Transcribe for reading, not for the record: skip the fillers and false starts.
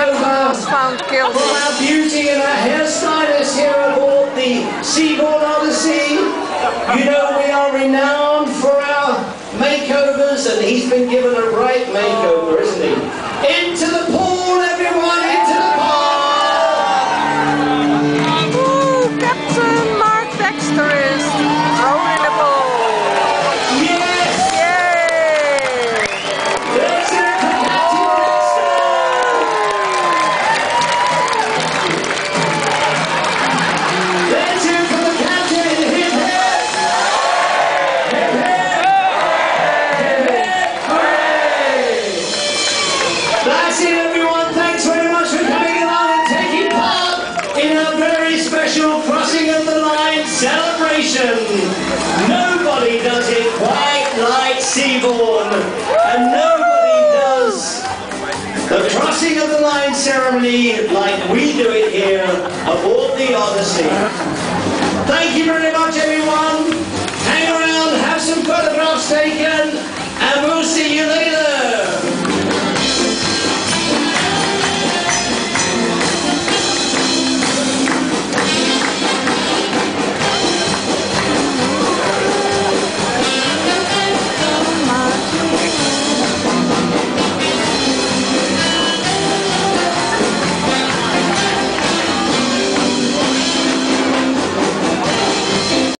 over found guilty. from our beauty and our hairstylist here aboard the Seabourn Odyssey. You know we are renowned for our makeovers, and he's been given a right makeover, isn't he? Into the pool, everyone! Into the pool! Ooh, Captain Mark Dexter is throwing the ball. Yes! Yay! Let's hear it for Captain Dexter! Let's hear it for the captain! Hip hip! Hip hip! Hip hip! Hooray! That's it, everyone. Thanks very much for coming along and taking part in our very special Crossing of the Line celebration. Nobody does it quite like Seabourn, and nobody does the Crossing of the Line ceremony like we do it here aboard the Odyssey. Thank you very much, everyone. Hang around, have some photographs taken, and we'll see you later.